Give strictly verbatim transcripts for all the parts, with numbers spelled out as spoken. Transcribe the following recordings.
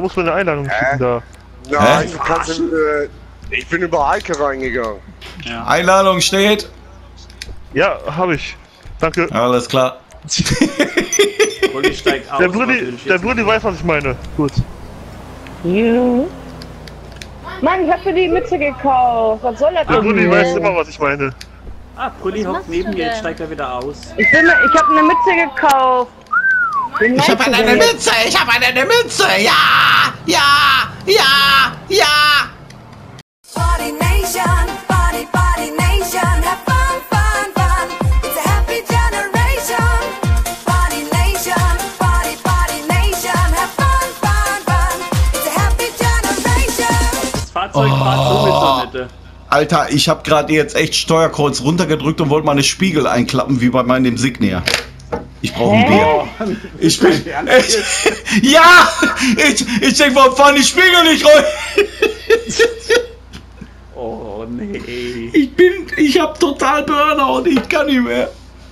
muss mir eine Einladung Hä? schicken da. Nein, du kannst, äh, ich bin über Eike reingegangen. Ja. Einladung steht. Ja, habe ich. Danke. Alles klar. Brudi steigt aus. Der Brudi, der Brudi weiß, was ich meine. Gut. Ja. Mann, ich hab für die Mütze gekauft. Was soll das Der denn? Brudi weiß immer, was ich meine. Ah, Brudi hockt neben mir, jetzt steigt er wieder aus. Ich, will, ich hab eine Mütze gekauft. Wen Ich hab meinst du eine denn jetzt? Mütze, ich hab eine Mütze. Ja, ja, ja, ja. Party Nation, Party Party Nation, have fun, fun, fun. It's a happy generation. Party Nation, Party Party Nation, have fun, fun, fun. It's a happy generation. Das Fahrzeug fährt so mit zur Mitte. Alter, ich hab gerade jetzt echt Steuerkreuz runtergedrückt und wollte meine Spiegel einklappen, wie bei meinem Signia. Ich brauche ein Bier. Ich bin. Ich, ja! Ich, ich denke, warum fahren die Spiegel nicht rein? Oh nee. Ich bin. Ich hab total Burnout, ich kann nicht mehr.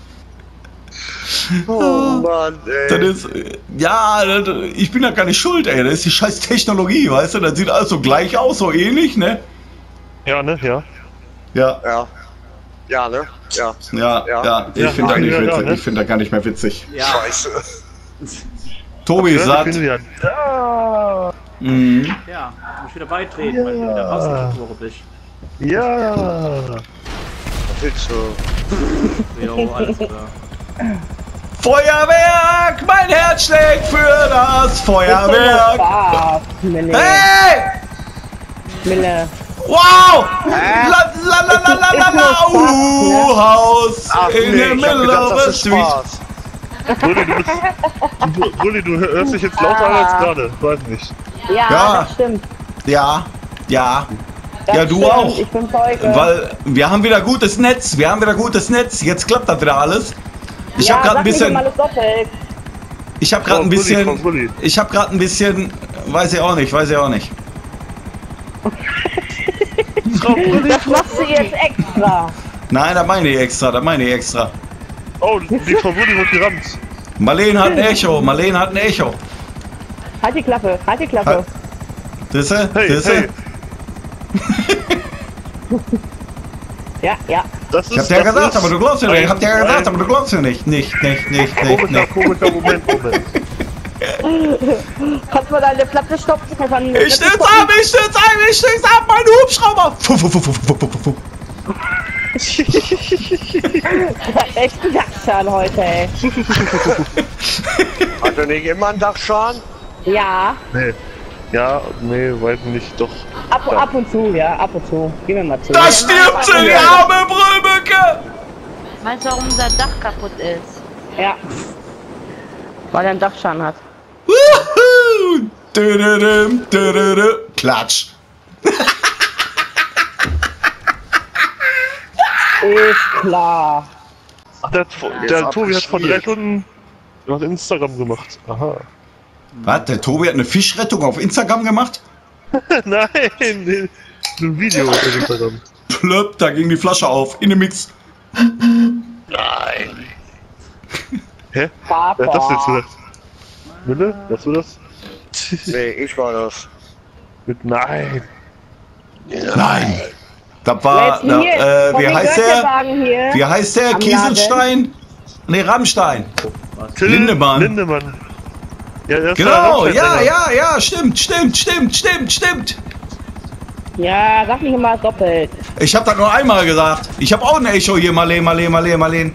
Oh Mann, ey. Das ist. Ja, das, ich bin da gar nicht schuld, ey. Das ist die scheiß Technologie, weißt du? Das sieht alles so gleich aus, so ähnlich, ne? Ja, ne? Ja. Ja. Ja. Ja, ne? Ja. Ja, ja, Ja. ich Ja, finde das ja, nicht ja, witzig. ne? Ich finde das gar nicht mehr witzig. Ja, Scheiße. Tobi ist Ja, satt. ich bin wieder da. Mhm. ja. Muss wieder beitreten, weil du wieder rausgeschickt wurdest. Ja. Was willst du? Jo, alles klar. Feuerwerk! Mein Herz schlägt für das Feuerwerk! Spaß, Mille. Hey! Mille. Wow! La la la la la la la! Uh, Haus Ach in nee, the ich hab middle gedacht, of das the ist street. Spaß. Brudi, du bist. Du, Brudi, du hörst dich jetzt lauter an als gerade. Weiß nicht. Ja, Ja. das stimmt. Ja, ja. Das Ja, du stimmt. auch. Ich bin Zeuge. Weil wir haben wieder gutes Netz. Wir haben wieder gutes Netz. Jetzt klappt das wieder alles. Ich ja, habe gerade ein sag nicht bisschen. immer alles doppelt. Ich habe gerade Frau ein Bulli, bisschen. Frau Bulli. Ich habe gerade ein bisschen. Weiß ich auch nicht. Weiß ich auch nicht. Frau Brudi. Das machst du jetzt extra. Nein, da meine ich extra. Da meine ich extra. Oh, die Frau Brudi wird gerammt. Marlene hat ein Echo. Marlene hat ein Echo. Halt die Klappe, halt die Klappe. Disse? Hey, Disse? hey. Ja, ja. Das Ich hab ist, dir ja das gesagt, ist aber du glaubst ja nicht. Ich hab dir ja ein- gesagt, aber du glaubst ja nicht. Nicht, nicht, nicht, nicht, Komischer, nicht. komischer Moment, Moment. Kannst du mal deine Platte stopfen? Kannst du eine Ich Platte stütz ab, ich stütz ab, ich stütz ab, mein Hubschrauber! Fu, fu, fu, fu, fu, fu, fu. stopfen? Echt ein Dachschaden heute, ey. Hat er nicht immer einen Dachschaden? Ja, Nee. Ja, nee, weiß nicht, doch. ab, Ja. ab und zu, ja, ab und zu. Gehen wir mal zu. Da stirbt sie, die arme Brüllmücke! Meinst du, warum unser Dach kaputt ist? Ja. Weil er einen Dachschaden hat. Wuhu! Dödödüm, dödödö. Klatsch! Ist klar. Ach, der, der Tobi hat vor drei Stunden was Instagram gemacht. Aha. Was? Der Tobi hat eine Fischrettung auf Instagram gemacht? Nein, nee, ein Video auf Instagram. Plöpp, da ging die Flasche auf. In den Mix. Nein. Hä? Papa. Wer hat das jetzt gesagt? Mille? Warst du das? Nee, ich war das. Mit Nein. Nein! Da war, Jetzt da, hier, äh, von wie den heißt der? Götterwagen hier. Wie heißt der? Am Kieselstein? Ne, Rammstein. Till Lindemann. Lindemann. Ja, der ist Genau, der ja, Rammstein-Sänger. ja, ja, stimmt, stimmt, stimmt, stimmt, stimmt. Ja, sag nicht immer doppelt. Ich hab das nur einmal gesagt. Ich hab auch ein Echo hier, Marlene, Marlene, Marlene, Marlene.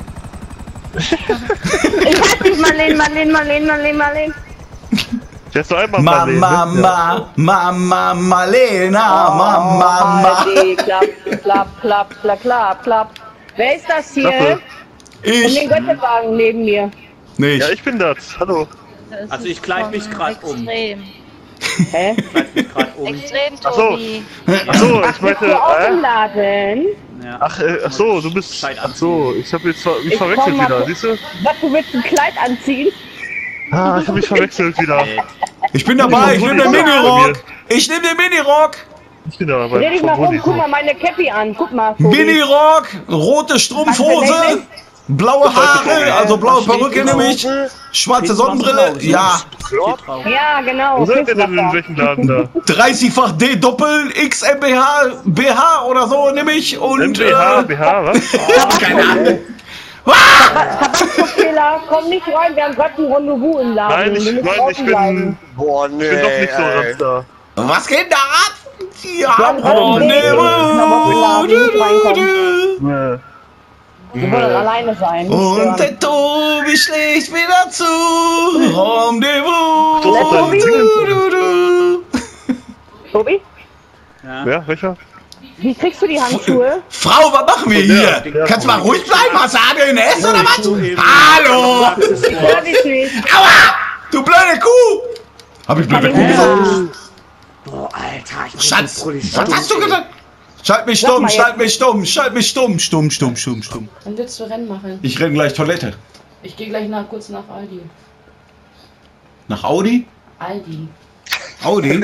Ich hab dich, Marlene, Marlene, Marlene, Marlene, Marlene. Der ist doch einmal Ma, Marlene, ma, ne? ma, ma, ma, Marlena, ma, ma, ma. Oh, klapp, klapp, klapp, klapp, klapp, klapp. Wer ist das hier? Klappe. Und Ich den Götterwagen neben mir. nicht. Ja, ich bin das. Hallo. Das Also ist ich kleid schon mich grad um. Extrem. Hä? Bleib mich grad um. Extrem, Ach so. Tobi. Ach so, ich Bist meinte. du auch im Äh? Laden? Ja. Ach, äh, ach so, du bist. Kleid Ach so, ich hab jetzt ver mich Ich verwechselt komm mal- wieder, siehst du? Was, du willst ein Kleid anziehen? Ah, ich hab mich verwechselt wieder. Äh, Ich bin dabei, ich nehme den Minirock. Ich nehme den Minirock. Ich bin da Dreh dich bei mal Frau rum, Bulli. guck mal meine Cappy an. Guck mal. Tobi. Minirock, rote Was, Strumpfhose. Blaue Haare, also blaue Perücke nämlich. Schwarze Sonnenbrille, ja. Ja, genau. Wo seid ihr denn in Fischwasser. welchem Laden da? dreißigfach D Doppel X M B H B H oder so nämlich und M B H, äh, B H, was? keine Ahnung. Tabakfehler, komm nicht rein, wir haben gerade ein Rendezvous im Laden. Nein, ich, Wir müssen nein, ich draußen bin, bleiben. Boah, nee. ich bin doch nicht so ey. Raster. Was geht da ab? Ja, haben gerade oh, einen ne, Weg, oh, wir müssen aber Nee. Wir wollen alleine sein. nicht und stören. der Tobi schlägt wieder zu. Rendezvous. So, Tobi? Du, du, du. Tobi, Ja. Wer? Welcher? wie kriegst du die Handschuhe? Frau, was machen wir hier? der Kannst du mal ruhig bleiben? Hast du A D N S oder was? du eben. Hallo! Hör dich nicht. Aua! Du blöde Kuh! Hab ich blöde Kuh gesagt? Boah, Alter, ich bin Schatz, so fröhlich. was hast du gesagt? Schalt mich Sag stumm, mal schalt jetzt. mich stumm, schalt mich stumm, stumm, stumm, stumm, stumm. Dann willst du Rennen machen. Ich renn gleich Toilette. Ich gehe gleich nach, kurz nach Aldi. Nach Audi? Aldi. Audi?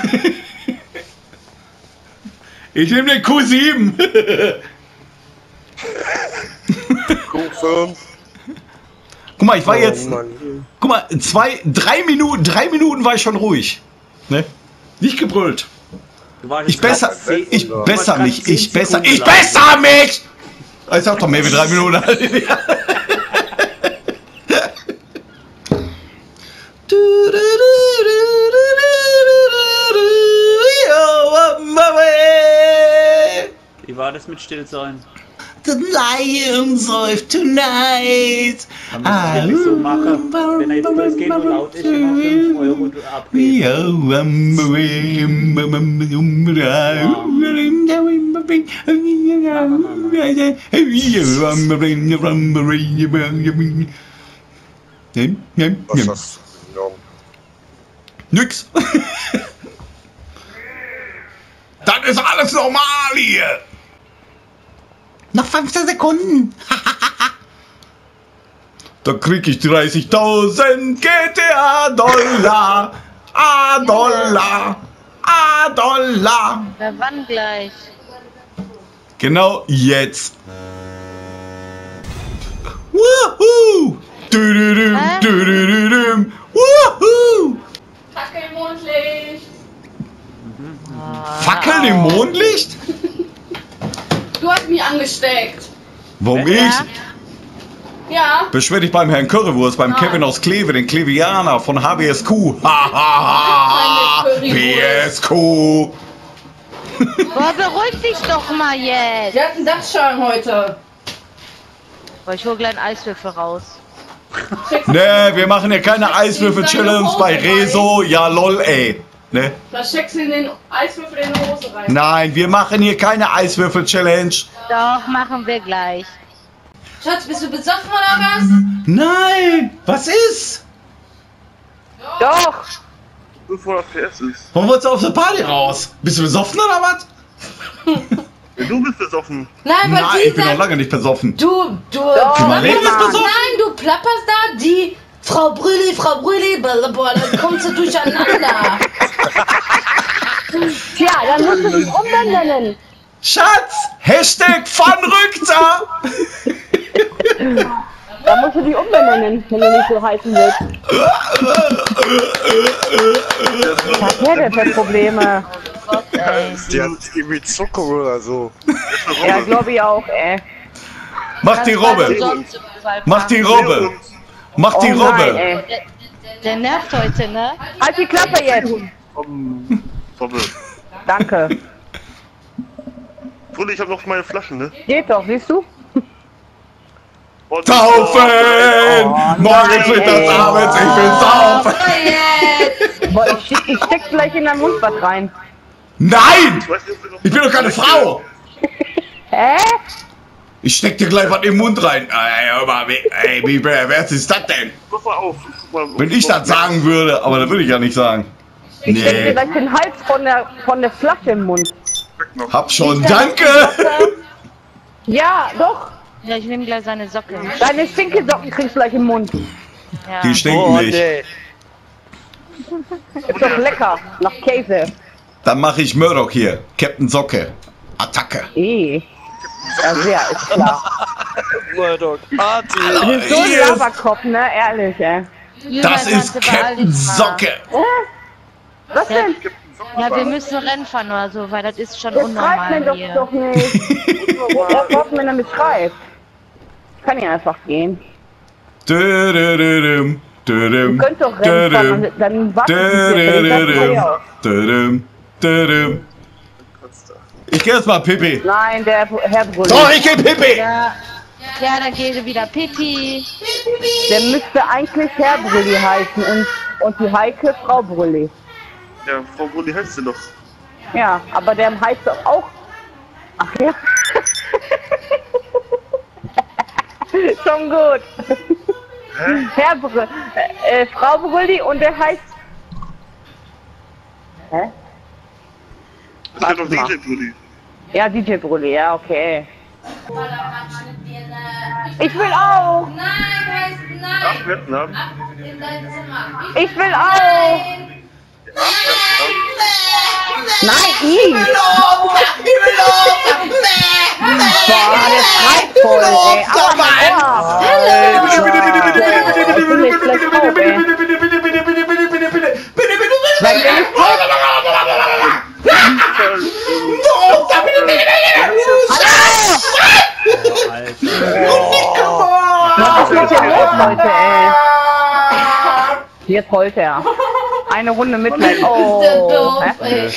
Ich nehme den Q sieben. Q fünf. Guck mal, ich war Oh, jetzt, Mann. guck mal, zwei, drei Minuten, drei Minuten war ich schon ruhig. Ne? Nicht gebrüllt. Du warst Ich jetzt besser, grad zehn- ich du warst besser grad mich, zehn ich besser, Sekunden ich lang. besser mich! Ich sag doch mehr wie drei Minuten. Wie war das mit Stillsein? The lion säuft tonight. Man muss es wirklich so machen. Wenn er jetzt durchgeht und laut ist, immer fünf Euro abgeben. Was ist das? Ja. Nix. Das ist alles normal hier. Noch fünfzehn Sekunden. Da krieg ich dreißigtausend G T A-Dollar. A-Dollar. A-Dollar. Na, wann gleich? Genau jetzt. Woohoo! Du-du-du, Hä? du-du-du-dum. Woohoo! Fackel im Mondlicht. Fackeln im Mondlicht? Du hast mich angesteckt. Warum Ja? ich? Ja. Beschwer dich beim Herrn Currywurst, beim Nein. Kevin aus Kleve, den Klevianer von H B S Q. Ha, ha, ha. Keine B Currywurst. S Q. Boah, beruhig dich doch mal jetzt. Wir hatten Dachschaden heute. Boah, ich hol gleich einen Eiswürfel raus. Ne, wir machen hier keine Eiswürfel-Challenge bei Rezo. Ja, lol, ey. Ne? Da steckst du in den Eiswürfel in die Hose rein. Nein, wir machen hier keine Eiswürfel-Challenge. Doch, machen wir gleich. Schatz, bist du besoffen oder was? Nein, was ist? Doch. fünfhundert P S ist. Warum wolltest du auf der Party raus? Bist du besoffen oder was? Ja, du bist besoffen. Nein, weil Nein, die ich bin noch sagt, lange nicht besoffen. du, du, Mein Leben ist plapperst- besoffen. nein, du plapperst da, die Frau Brülli, Frau Brülli, boah, dann kommst du durcheinander. Tja, dann musst du dich umbenennen. Schatz, Hashtag Pfannrückter. Da musst du dich umbenennen, wenn du nicht so heißen willst. Was hat der denn für Probleme? Gott, ey. Die hat irgendwie Zuckung oder so. Ja, glaube ich auch, ey. Mach die Robbe. Sonst im Fall Mach die fahren. Robbe. Mach die Oh nein, Robbe. ey. Der, der nervt heute, ne? Halt die Klappe jetzt. Um, Robbe. Danke. Brülli, ich hab noch meine Flaschen, ne? Geht doch, siehst du? Und- Saufen! Morgens, nein, mittags, ey. abends, ich will saufen! Boah, ich, steck- ich steck gleich in dein Mundbad rein. Nein! Ich weiß nicht, ob wir noch- Ich bin doch keine Frau! Hä? Ich steck dir gleich was in den Mund rein. Ey, hör mal, wie- ey, wie, wer, wer ist das denn? Pass mal auf. Guck mal, Wenn ich das sagen würde, aber das würde ich ja nicht sagen. Ich steck dir Nee, gleich den Hals von der, von der Flasche im Mund. hab schon, danke! Ja, doch. Ja, ich nehme gleich seine Socke. Deine Stinkesocken kriegst du gleich im Mund. Ja. Die stinken nicht. nee. Ist doch lecker. Nach Käse. Dann mache ich Murdoch hier. Captain Socke. Attacke. Eh. Ja, sehr, ist klar. Murdoch, Party. Das ist so ein Yes. Laberkopf, ne? Ehrlich, ey. Das ist Captain Socke. Was denn? Ja, wir müssen Rennen fahren oder so, weil das ist schon Jetzt schreibt mir unnormal doch, hier. doch nicht. Er braucht mir damit schreibt. Kann ich einfach gehen. Dö-dö-dö-düm, dö-düm, Ihr könnt doch Rennen fahren, dö-düm, dann, dann wartet ihr dö-dö-dö-düm, ja. dö-düm, dö-düm. Ich geh jetzt mal Pipi. Nein, der Herr Brülli. So, ich geh Pipi. Ja, ja, dann geht wieder Pipi. Der müsste eigentlich Herr Brülli heißen und, und die Heike Frau Brülli. Ja, Frau Brulli heißt sie doch. Ja, aber der heißt doch auch. Ach ja. Schon gut. Hä? Herr Brülli, äh, äh, Frau Brülli und der heißt. Hä? Das ist doch D mal. J Brulli. Ja, D J Brülli, ja, okay. Ich will auch! Nein, heißt nein. Ach, Vietnam. In dein Zimmer. Ich will auch! Nein, ich! Boah, der schreit voll, ey. Aua, mein Ohr! Ich bin nicht schlecht drauf, ey. Weil der nicht Was ist mit dem los, Leute, ey? Jetzt heult er. Eine Runde Mitleid. Oh. Doof, Hä? ey.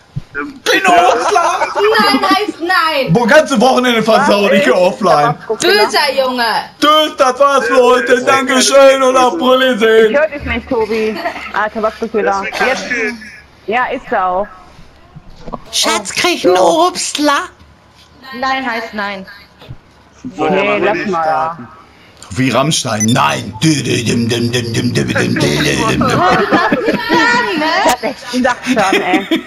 Nein, heißt nein. Wo ganze Wochenende versaut, ich geh offline. Böser Junge. Tschüss, das war's für heute. Dankeschön und auf Brülli Ich sehen. hör dich nicht, Tobi. Alter, was bist du da? Jetzt. Ja, ist er auch. Schatz, krieg ein Obstler. Nein heißt nein. Nee, lass mal. Wie Rammstein, nein. Dü-dü-düm, düm, düm, düm, düm, düm, düm, düm. Ich hab echt gedacht schon, ey.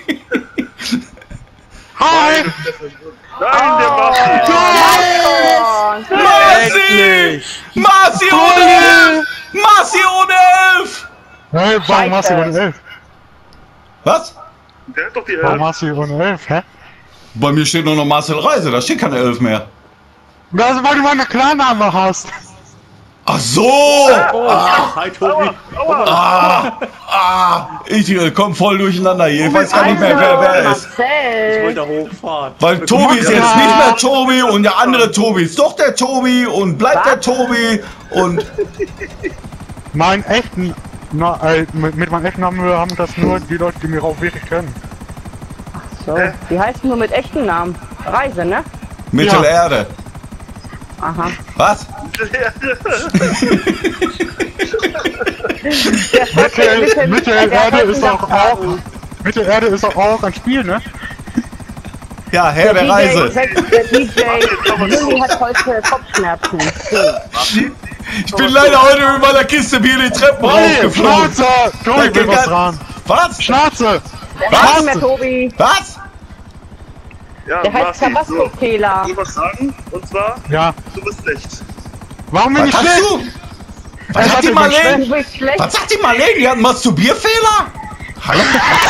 Hi! Nein, der Marci! Oh, Marci! Marci ohne Elf! Marci ohne Elf! Hey, warum machst du ohne elf? Was? Der hat doch die Warum Elf. machst du ohne elf, hä? Bei mir steht nur noch Marcel Reise, da steht keine Elf mehr. Das ist, weil du meine Klarname hast. Ach so! Oh, hi Tobi. Ah, ah, ich äh, komm voll durcheinander hier. Ich weiß gar nicht mehr, wer wer ist. Ich Marcel. wollte hochfahren. Weil Tobi ist jetzt nicht mehr Tobi und der andere Tobi ist doch der Tobi und bleibt der Tobi und Mein echten, na, äh, mit, mit meinem echten Namen haben das nur die Leute, die mir auch wirklich kennen. So, die heißt nur mit echten Namen. Reise, ne? Mittelerde. Aha. Was? Mittel, Mittelerde ist auch, auch Mittelerde ist auch, auch ein Spiel, ne? Ja, Herr der Reise. Der D J Lilly hat heute Kopfschmerzen. Ich bin leider heute mit meiner Kiste Bier die Treppen Hey, raufgeflogen. Schnauze! Tobi will was dran. Was? Schnauze! Der heißt nicht mehr Tobi. Was? Ja, Der heißt Marci, so. Tabasco-Fehler. Ich will was sagen, und zwar, Ja. du bist schlecht. Warum bin Was ich hast schlecht? du? Was Er sagt hat die immer Marlene? Du bist schlecht. Was sagt die Marlene? Die hat einen Masturbierfehler? Hallo?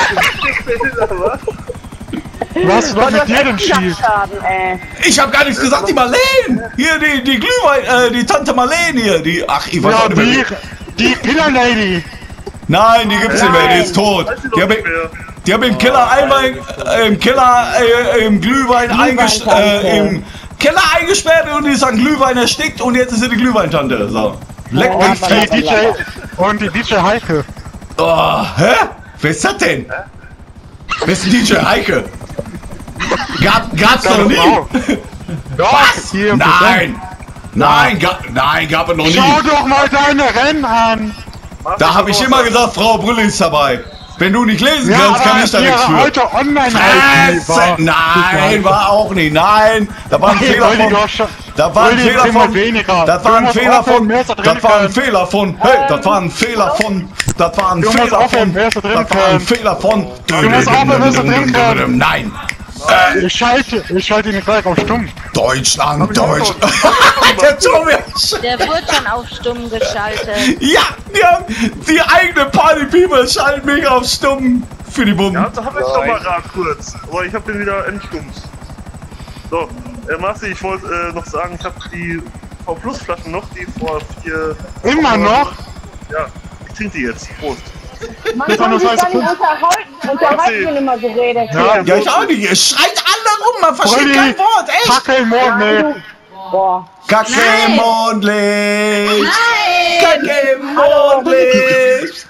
Was ist Boah, denn du mit hast dir denn echt schief? Schaden, ey. Ich hab gar nichts gesagt, die Marlene! Hier, die, die Glühwein, äh, die Tante Marlene hier, die, ach, ich weiß Ja, auch nicht die, mehr. die Killer Lady. Nein, die gibt's nicht mehr, die ist tot. Die hab ich, die hab im Keller einmal, äh, im Keller, äh, im Glühwein eingesperrt, äh, im Keller eingesperrt und die ist an Glühwein erstickt und jetzt ist sie die Glühweintante, so. Leck Und mich die fett. D J, und die D J Heike. Oh, hä? Wer ist das denn? Wer ist denn D J Heike? Gab, gab's noch nie? Doch, hier im Nein! Nein, gab, nein, gab es noch nie. Schau doch mal deine Rennen an. Da habe ich immer gesagt, Frau Brülli ist dabei. Wenn du nicht lesen Ja, kannst, kann aber ich da nichts ihre für. heute online halten, Fresse! Nein, war auch nicht. Nein, da war ein Okay, Fehler Brülli, von. du hast schon- Da war ein Brülli, Fehler bring mal von. weniger. Das Du war ein musst Fehler aufhören, von. wer ist da drin Das war ein können? Fehler von. Hey, das war ein Fehler von. Das war ein Du musst Fehler aufhören, von. wer ist da drin Das war ein können? Fehler von. Du musst aufhören, wer ist da drin können? Nein. Ich schalte, ich schalte ihn gleich auf stumm. Deutschland, Deutschland. Der Tobi. Der wurde schon auf stumm geschaltet. Ja, die haben die eigene Party People schalten mich auf stumm für die Bumm. Ja, da hab ich doch mal rat kurz. Aber ich hab den wieder entstummt. So, Äh, Marci, ich wollte äh, noch sagen, ich habe die V-Plus-Flaschen noch, die vor vier... Immer noch? Ja, ich trinke die jetzt. Prost. Man Das war kann nur sich scheiße gar nicht Punkt. unterhalten, unterhalten, wenn immer so redet. Ja, Ja, ich auch nicht. Ihr schreit alle rum, man versteht Brülli, kein Wort, echt. Kacke im Mond, ne? Boah. Kacke im Mondlicht. Kacke im Mondlicht.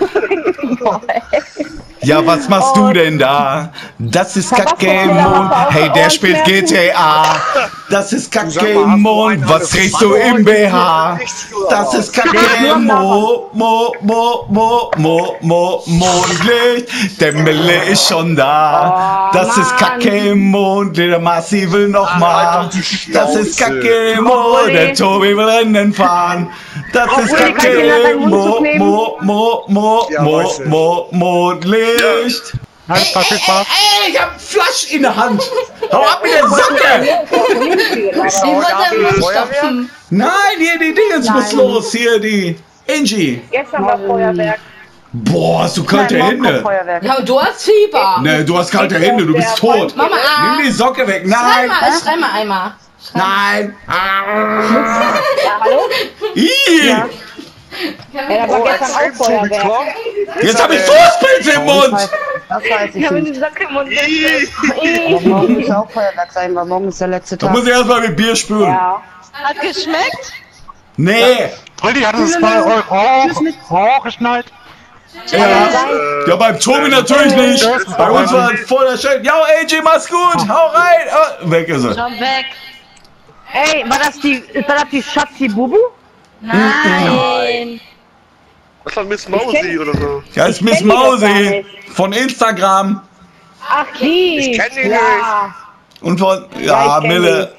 Ja, was machst du denn da? Das ist Kacke im Mond. Hey, der spielt G T A. Das ist Kacke im Mond. Was trägst du im B H? Das ist Kacke im Mond. Mo, mo, mo, mo, mo, Mondlicht. Der Mille ist schon da. Das ist Kacke im Mond. Der Massi will noch mal. Das ist Kacke im Mond. Der Tobi will Rennen fahren. Das ist Kacke im Mond. Mo, mo, mo, mo, mo, Mondlicht. Alles klar, viel Spaß. Ey, ich hab Flasch in der Hand. Hau ab mit der Socke. Sie wollte im Mund stopfen. Nein, hier, die Dingens muss los. Hier, die Angie. Gestern war Feuerwerk. Boah, hast du kalte Hände. Ja, du hast Fieber. Ne, du hast kalte Hände, du bist tot. Mama, ah. Nimm die Socke weg. Schrei Nein. mal, schrei mal einmal. Nein. Ja, hallo? Ih. Ja, da war gestern auch Feuerwerk. Jetzt hab ich Fußpilze im Mund. Das weiß ich Ja, wenn nicht. die Socke im Mund Aber morgen muss auch Feuerwerk sein, weil morgen ist der letzte Da Tag. muss ich erstmal mit Bier spülen. Ja. Hat geschmeckt? Nee. Brülli hat uns zwei Euro auch, auch geschnallt. Ja. Ja, beim Tobi natürlich nicht. Bei uns war es voll der Scheiß. Ja, A J, mach's gut. Hau rein. Oh, weg ist er. Schon weg. Ey, war das die, ist das die Schatzi Bubu? Nein. Das war Miss Mausi oder so. Ja, ist Miss kenn die doch gar Mausi nicht. von Instagram Ach, die. Ich kenn die ja. und von, Ja, ja, ich kenn Mille.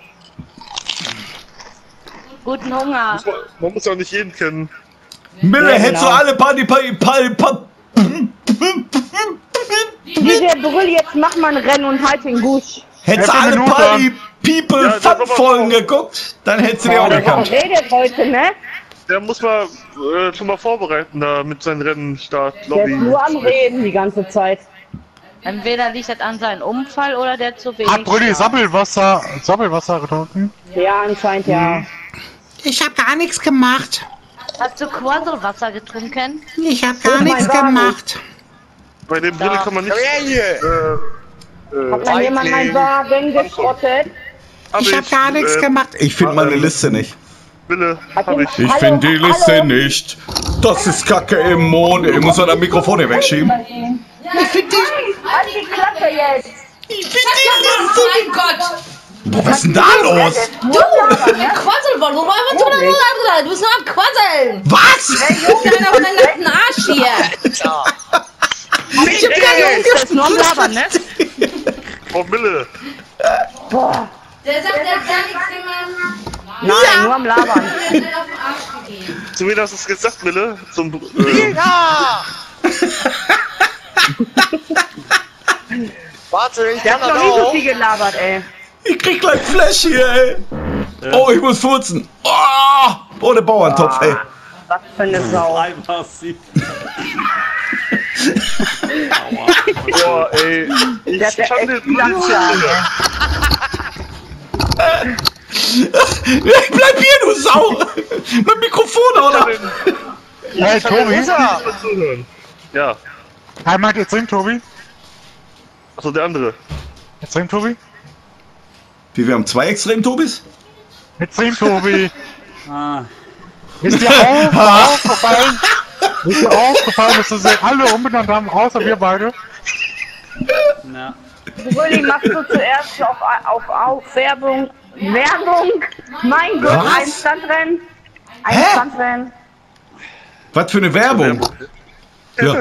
Guten Hunger. Man muss ja nicht jeden kennen. Mille, Ja, hättest du genau. alle Party, Party, Party, Party. Dieser Brüll, jetzt mach mal ein Rennen und halt den Gusch. Hättest du Elf alle Minuten. Party People Ja, Fun das war Folgen so. geguckt, dann hättest du die auch Der gekannt. redet heute, ne? Der muss mal äh, schon mal vorbereiten da mit seinen Rennstart, Der ist Lobby. nur am Reden die ganze Zeit. Entweder liegt das an seinem Unfall oder der zu wenig. Hat Brülli schlaft. Sammelwasser, Sammelwasser getrunken? Ja, anscheinend ja. Ich hab gar nichts gemacht. Hast du Quasselwasser getrunken? Ich hab gar Oh mein nichts Gott. gemacht. Bei dem Brille kann man nicht. Komm her hier! Äh, Hat mal jemand meinen Wagen geschrottet? hab Ich hab gar nichts äh, gemacht. Ich finde meine Liste nicht. Brille, Hat hab den- ich. Ich Hallo, finde die Liste hallo? nicht. Das ist Kacke im Mond. Ich muss doch das Mikrofon hier wegschieben. Ich find die, Halt die Klappe jetzt! ich find die Liste. Oh mein Gott. Boah, was ist denn da los? Du, Quassel, warum du Du bist nur am Quasseln. Was? Du kleiner verlangten Arsch hier. Ich hab keine Das ist nur am Labern, ne? Frau Mille, Boah, Der sagt, der hat gar nichts gemacht. nein, nur am Labern. Der hat auf den Arsch gegeben. zu wem hast du es gesagt, Mille? Zum, äh, Ja! Warte, ich Der kann hat das noch nie so auch. viel gelabert, ey. Ich krieg gleich Flash hier, ey. Oh, ich muss furzen. Oh, ohne Bauerntopf, ey. Was für eine Sau. Einfach sie. boah, ey. Ich Der hat ja kann echt den viel am Schlagen, Ich bleib hier, du Sau. Mein Mikrofon, oder? Hey, Tobi? zuhören. Ja, Einmal jetzt drin, Tobi? achso, der andere. Jetzt drin, Tobi? Wie, wir haben zwei Extrem-Tobis? Jetzt drin, Tobi! Ah, Ist dir auch aufgefallen? Ist dir aufgefallen, dass sie sich alle umbenannt haben, außer wir beide? na. Brülli, machst du zuerst auf, auf, auf Werbung? Werbung? Mein Gott, Was? ein Standrennen? Ein Hä? Standrennen? Was für eine Werbung? Ja.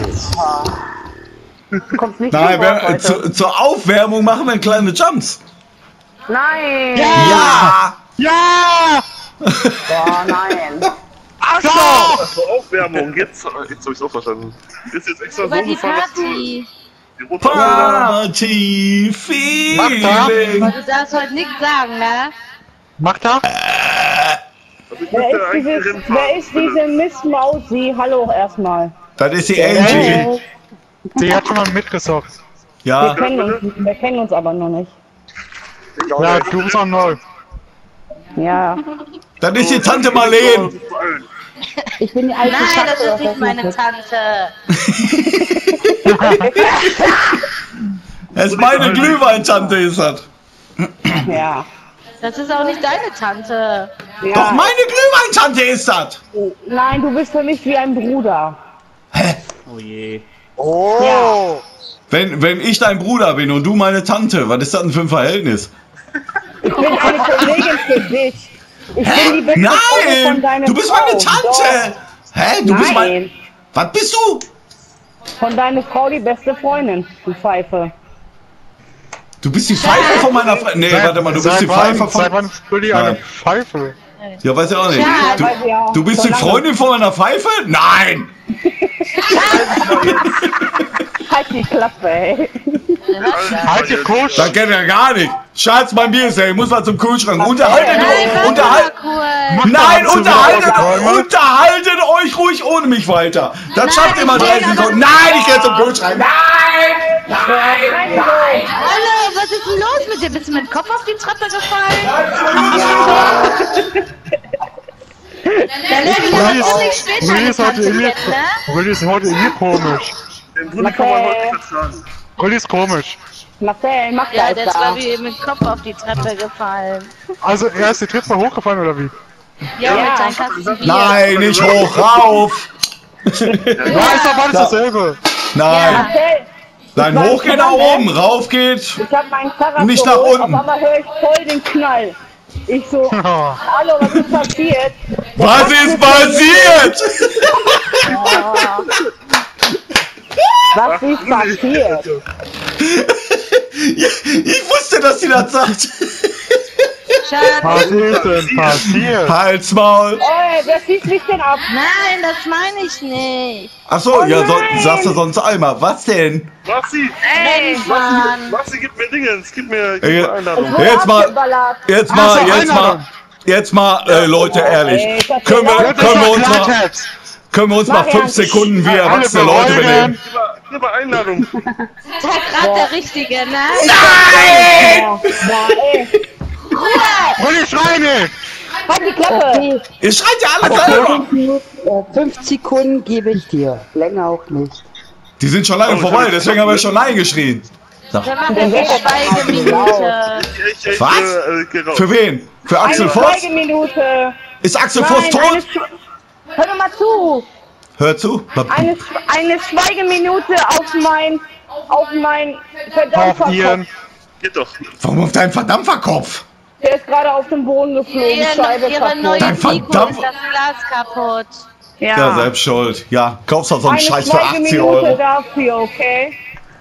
Du kommst nicht Nein, zu Wort wir, heute. zu, zur Aufwärmung machen wir kleine Jumps. Nein! Ja! Ja! Boah, nein. Achso! Das war Aufwärmung, jetzt, jetzt hab ich's auch verstanden. Ist jetzt extra Über so die gefahren, dass du Party. die rote Party Feeling. Du darfst heute nichts sagen, ne? Macht er? Also ich Wer müsste ist, eigentlich dieses, Rennen wer fahren. ist diese Miss Mausi? Hallo erstmal. Das ist die Angie. Die hat schon mal mitgesockt. Wir Ja. kennen, uns, wir kennen uns aber noch nicht. Ich auch Ja, nicht. du bist auch neu. Ja. Dann ist die Tante Marleen. Ich bin die alte Nein, Tante, das ist nicht meine Tante. Das ist meine Glühweintante, ist das. Ja. Das ist auch nicht deine Tante. Ja. Doch meine Glühweintante ist das. Nein, du bist für mich wie ein Bruder. Oh je. Oh! Ja. Wenn, wenn ich dein Bruder bin und du meine Tante, was ist das denn für ein Verhältnis? Ich bin eine Kollegin für dich. Ich bin die beste Freundin von Nein! deiner Du bist Frau. meine Tante! Hä? Du bist mein... Nein. Was bist du? Von deiner Frau die beste Freundin, du Pfeife. Du bist die Pfeife von meiner Frau. Nee, Seit- warte mal, du bist seit die wann- Pfeife von... Seit wann ist Bulli eine Nein. Pfeife? Ja, weiß ich auch nicht. Ja, Du, weiß ich auch. du bist So die lange. Freundin von meiner Pfeife? Nein! Halt die Klappe, ey. Halt die Kusch! Das geht ja gar nicht. Schatz, mein Bier ist ja, ich muss mal zum Kühlschrank. Unterhaltet euch, unterhaltet, nein, unterhaltet, unterhaltet euch ruhig ohne mich weiter. Das schafft immer dreißig Sekunden. Nein, ich gehe zum Kühlschrank. Nein! Nein! Hallo, was ist denn los mit dir? Bist du mit dem Kopf auf die Treppe gefallen? Dann lernen wir Bulli das ist, nicht später Bulli eine ist heute Tante irgendwie, kennen, ne? Bulli ist heute irgendwie komisch. Den Bulli kann man heute nicht vertragen. Bulli ist komisch. Marcel, mach Ja, das der ist da. glaube ich mit dem Kopf auf die Treppe gefallen. Also er ist die Treppe hochgefallen oder wie? Ja, mit seinem Kasten Bier. Nein, nicht hoch, rauf! Ja, ist doch beides dasselbe. Nein, Marcel, nein, war hoch geht nach oben, rauf geht. ich hab mein Fahrrad Nicht nach geholt, unten. auf einmal höre ich voll den Knall. Ich so, hallo, was ist passiert? Was ist passiert? Was ist passiert? Ja, ich wusste, dass sie das sagt. Was Schatz. ist denn passiert? Halsmaul. Ey, wer schießt mich denn ab? Nein, das meine ich nicht. Achso, ja, so, sagst du sonst einmal. Was denn? Maxi! Ey, Mann. Maxi, gib mir Dingens, gib mir, gib Äh, mir Einladung. wurde Jetzt mal, abgeballert. jetzt mal, Ach so, jetzt mal, Einladung. jetzt mal, äh, Leute, ehrlich. Ey, das Können wir, ist können wir uns mal, Klartext. können wir uns mal fünf Sekunden wie erwachsene Leute benehmen? Gib mal, gib mal Einladung. Da gerade der Richtige, ne? Ja, ey. Bulli, schrei nicht! Halt die Klappe! Ihr schreit ja alle selber. Fünf Sekunden gebe ich dir. Länger auch nicht. Die sind schon lange vorbei, deswegen haben wir schon Nein geschrien. Sag, Wir machen eine Schweigeminute. Ich, ich, Was? Äh, geh raus. für wen? Für Axel Eine Voss? Schweigeminute! Ist Axel Nein, Voss eine tot? Sch Hör doch mal zu! Hör zu. Eine, Sch eine Schweigeminute auf mein, auf mein Auf Verdampferkopf. ihren. Geht doch. Warum auf deinen Verdampferkopf? Der ist gerade auf den Boden geflogen. Ihre, Scheibe ihre neue Dein Fico Verdampf- ist das Glas kaputt. Ja, Ja, selbst schuld. Ja, kaufst doch so einen eine Scheiß für achtzig Schweigeminute Euro. dafür, okay?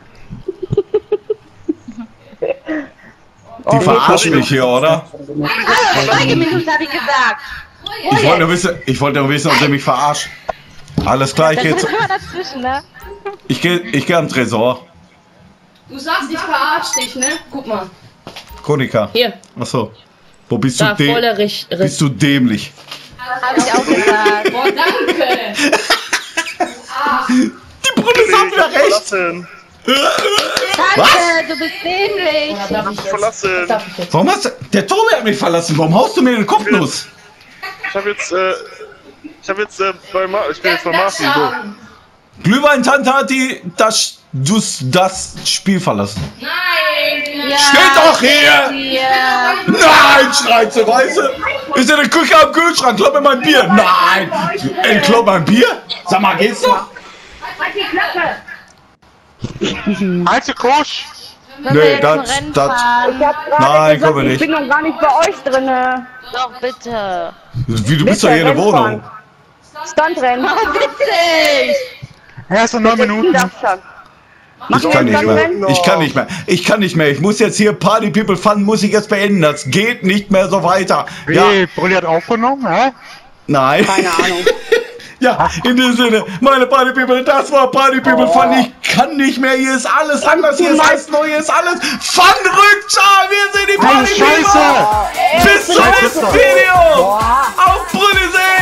Die verarschen mich hier, oder? Hallo, Schweigeminute habe ich gesagt. Ich wollte nur wissen, ich wollte nur wissen, ob sie mich verarscht. Alles klar, ich Das gehe ist zu, immer dazwischen, ne? ich gehe, ich gehe am Tresor. Du sagst, ich verarsch dich, ne? Guck mal. Konika. Hier. Achso. Wo bist Da, du voller dämlich? Richt. Bist du dämlich? Habe ich auch gesagt. Boah, danke. Die Brille hat wieder recht. Verlassen. Tante, du bist dämlich. Darf ich jetzt? Verlassen. Darf ich jetzt? Warum hast du... Der Tobi hat mich verlassen. Warum haust du mir den Kopfnuss? Ich hab jetzt, äh, ich hab jetzt, äh, bei Ma ich bin jetzt bei Marci. So. Glühweintante hat die das, das, das Spiel verlassen. Nein. Ja, Steht doch hier! hier. Nein, schreit sie, weißt du? Ist in der Küche am Kühlschrank, klopp mir mein Bier. Nein! Entklopp mein Bier? Sag mal, geht's noch? Halt die Klappe! Halt die Kusch! Können wir Nee, jetzt das- ein Rennen das- fahren? Ich hab gerade Nein, gesagt, können wir ich bin nicht. noch gar nicht bei euch drinne. Doch, bitte. Wie, du bist doch hier in der Wohnung. Standrennen. Witzig. Erst in neun Minuten. Das schon. Ich kann nicht mehr. Ich kann nicht mehr. Ich kann nicht mehr. Ich muss jetzt hier Party People Fun muss ich jetzt beenden. Das geht nicht mehr so weiter. Wie, Ja, Bulli hat aufgenommen, hä? nein. Keine Ahnung. Ja, in dem Sinne, meine Party People, das war Party People Fun. Ich kann nicht mehr. Hier ist alles anders. Hier ist alles neu. Hier ist alles Fun Rückzahl. Wir sind die Party Scheiße! People. Bis zum nächsten Video. Auf Brille sehen.